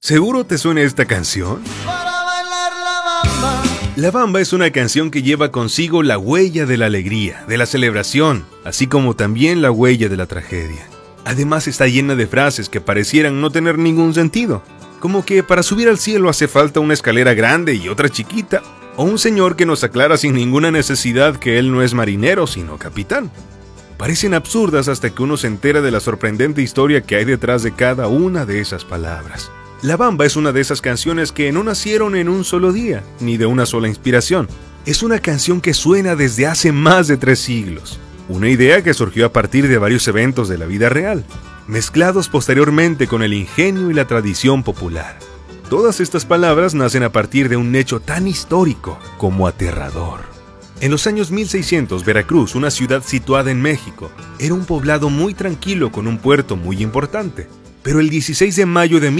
¿Seguro te suena esta canción? Para bailar la bamba. La bamba es una canción que lleva consigo la huella de la alegría, de la celebración, así como también la huella de la tragedia. Además está llena de frases que parecieran no tener ningún sentido, como que para subir al cielo hace falta una escalera grande y otra chiquita, o un señor que nos aclara sin ninguna necesidad que él no es marinero sino capitán. Parecen absurdas hasta que uno se entera de la sorprendente historia que hay detrás de cada una de esas palabras. La bamba es una de esas canciones que no nacieron en un solo día, ni de una sola inspiración. Es una canción que suena desde hace más de 3 siglos. Una idea que surgió a partir de varios eventos de la vida real, mezclados posteriormente con el ingenio y la tradición popular. Todas estas palabras nacen a partir de un hecho tan histórico como aterrador. En los años 1600, Veracruz, una ciudad situada en México, era un poblado muy tranquilo con un puerto muy importante. Pero el 16 de mayo de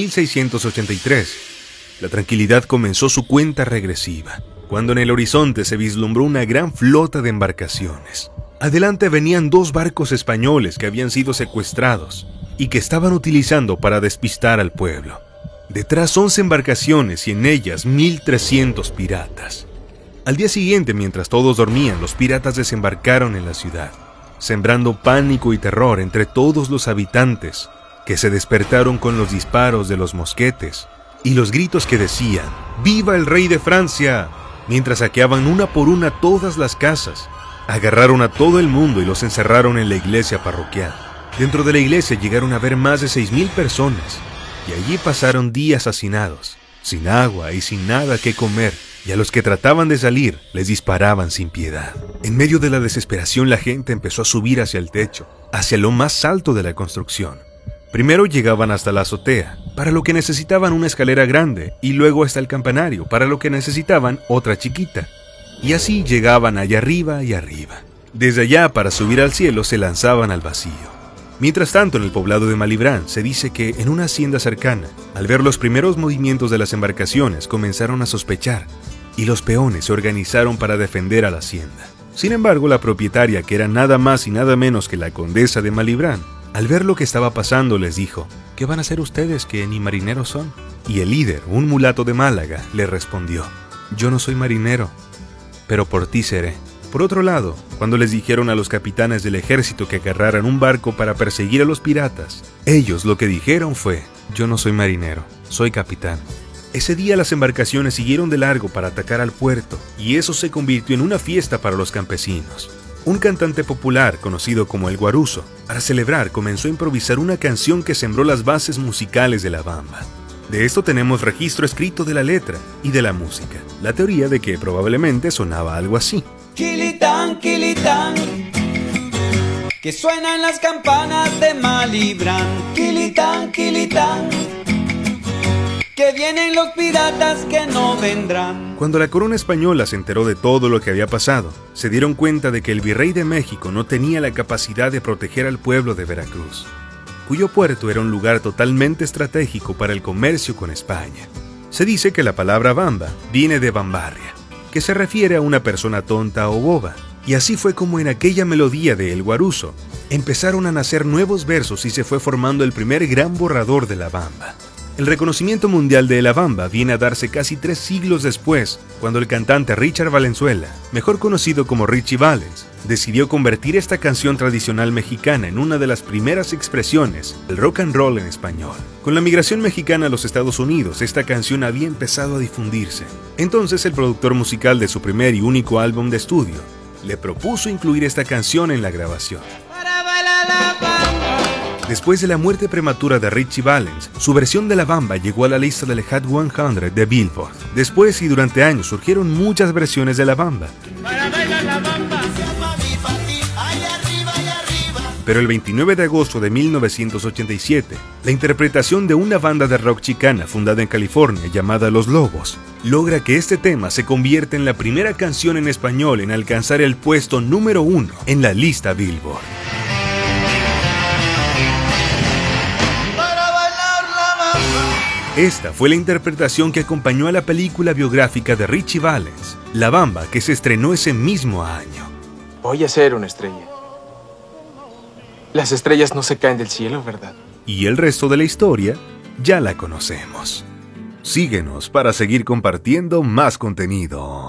1683, la tranquilidad comenzó su cuenta regresiva, cuando en el horizonte se vislumbró una gran flota de embarcaciones. Adelante venían 2 barcos españoles que habían sido secuestrados y que estaban utilizando para despistar al pueblo. Detrás 11 embarcaciones y en ellas 1,300 piratas. Al día siguiente, mientras todos dormían, los piratas desembarcaron en la ciudad, sembrando pánico y terror entre todos los habitantes, que se despertaron con los disparos de los mosquetes y los gritos que decían ¡Viva el rey de Francia!, mientras saqueaban una por una todas las casas. Agarraron a todo el mundo y los encerraron en la iglesia parroquial. Dentro de la iglesia llegaron a ver más de 6,000 personas, y allí pasaron días hacinados, sin agua y sin nada que comer, y a los que trataban de salir les disparaban sin piedad. En medio de la desesperación la gente empezó a subir hacia el techo, hacia lo más alto de la construcción. Primero llegaban hasta la azotea, para lo que necesitaban una escalera grande, y luego hasta el campanario, para lo que necesitaban otra chiquita. Y así llegaban allá arriba y arriba. Desde allá, para subir al cielo, se lanzaban al vacío. Mientras tanto, en el poblado de Malibrán, se dice que en una hacienda cercana, al ver los primeros movimientos de las embarcaciones, comenzaron a sospechar, y los peones se organizaron para defender a la hacienda. Sin embargo, la propietaria, que era nada más y nada menos que la condesa de Malibrán, al ver lo que estaba pasando, les dijo: ¿qué van a hacer ustedes que ni marineros son? Y el líder, un mulato de Málaga, le respondió: yo no soy marinero, pero por ti seré. Por otro lado, cuando les dijeron a los capitanes del ejército que agarraran un barco para perseguir a los piratas, ellos lo que dijeron fue: yo no soy marinero, soy capitán. Ese día las embarcaciones siguieron de largo para atacar al puerto, y eso se convirtió en una fiesta para los campesinos. Un cantante popular, conocido como el Guaruso, para celebrar comenzó a improvisar una canción que sembró las bases musicales de la bamba. De esto tenemos registro escrito de la letra y de la música. La teoría de que probablemente sonaba algo así. Quilitán, Quilitán, que suenan las campanas de Malibrán. Quilitán, Quilitán, que vienen los piratas que no vendrán. Cuando la corona española se enteró de todo lo que había pasado, se dieron cuenta de que el virrey de México no tenía la capacidad de proteger al pueblo de Veracruz, cuyo puerto era un lugar totalmente estratégico para el comercio con España. Se dice que la palabra bamba viene de bambarria, que se refiere a una persona tonta o boba, y así fue como en aquella melodía de El Guaruso empezaron a nacer nuevos versos y se fue formando el primer gran borrador de la bamba. El reconocimiento mundial de la bamba viene a darse casi 3 siglos después, cuando el cantante Richard Valenzuela, mejor conocido como Richie Valens, decidió convertir esta canción tradicional mexicana en una de las primeras expresiones del rock and roll en español. Con la migración mexicana a los Estados Unidos, esta canción había empezado a difundirse. Entonces el productor musical de su primer y único álbum de estudio le propuso incluir esta canción en la grabación. Para bailar la bamba. Después de la muerte prematura de Richie Valens, su versión de la bamba llegó a la lista del Hot 100 de Billboard. Después y durante años surgieron muchas versiones de la bamba. Pero el 29 de agosto de 1987, la interpretación de una banda de rock chicana fundada en California llamada Los Lobos logra que este tema se convierta en la primera canción en español en alcanzar el puesto número 1 en la lista Billboard. Esta fue la interpretación que acompañó a la película biográfica de Richie Valens, La Bamba, que se estrenó ese mismo año. Voy a ser una estrella. Las estrellas no se caen del cielo, ¿verdad? Y el resto de la historia ya la conocemos. Síguenos para seguir compartiendo más contenido.